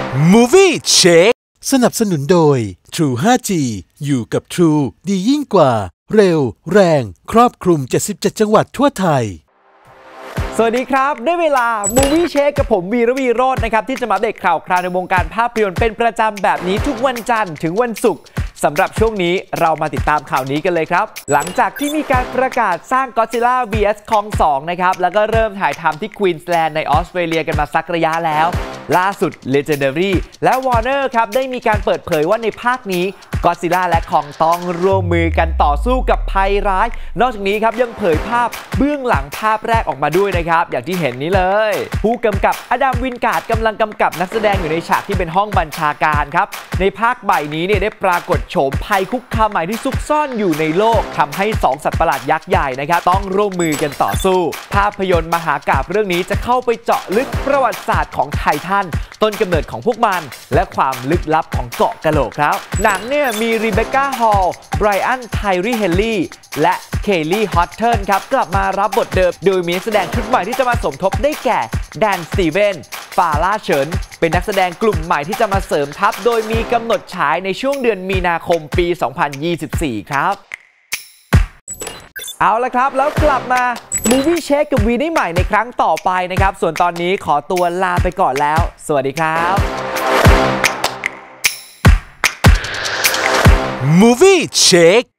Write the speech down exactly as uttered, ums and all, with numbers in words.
Movie Check สนับสนุนโดย True ไฟว์ จี อยู่กับ True ดียิ่งกว่าเร็วแรงครอบคลุมเจ็ดสิบเจ็ดจังหวัดทั่วไทยสวัสดีครับได้เวลา Movie Check กับผมวีระวีโรจน์นะครับที่จะมาอัปเดตข่าวคราวในวงการภาพยนตร์เป็นประจำแบบนี้ทุกวันจันทร์ถึงวันศุกร์สำหรับช่วงนี้เรามาติดตามข่าวนี้กันเลยครับหลังจากที่มีการประกาศสร้าง Godzilla วี เอส Kong สองนะครับแล้วก็เริ่มถ่ายทำที่ควีนสแลนด์ในออสเตรเลียกันมาสักระยะแล้วล่าสุด Legendary และ Warner ครับได้มีการเปิดเผยว่าในภาคนี้ Godzilla และ Kong ต้องร่วมมือกันต่อสู้กับภัยร้ายนอกจากนี้ครับยังเผยภาพเบื้องหลังภาพแรกออกมาด้วยนะครับอย่างที่เห็นนี้เลยผู้กำกับอดัมวินการ์ดกำลังกำกับนักแสดงอยู่ในฉากที่เป็นห้องบัญชาการครับในภาคใหม่นี้เนี่ยได้ปรากฏโฉมภัยคุกคามใหม่ที่ซุกซ่อนอยู่ในโลกทำให้สองสัตว์ประหลาดยักษ์ใหญ่นะครับต้องร่วมมือกันต่อสู้ภาพยนตร์มหากาพย์เรื่องนี้จะเข้าไปเจาะลึกประวัติศาสตร์ของไททันต้นกำเนิดของพวกมันและความลึกลับของเกาะกะโหลกครับหนังเนี่ยมีรีเบคก้าฮอลล์ไบรอันไทรีเฮนลี่และเคลลี่ฮอตเทิร์นครับกลับมารับบทเดิมโดยมีนักแสดงชุดใหม่ที่จะมาสมทบได้แก่แดนสตีเวนฟาร่าเฉินเป็นนักแสดงกลุ่มใหม่ที่จะมาเสริมทัพโดยมีกำหนดฉายในช่วงเดือนมีนาคมปี สองพันยี่สิบสี่ ครับเอาละครับแล้วกลับมา Movie Check กับวีได้ใหม่ในครั้งต่อไปนะครับส่วนตอนนี้ขอตัวลาไปก่อนแล้วสวัสดีครับ Movie Check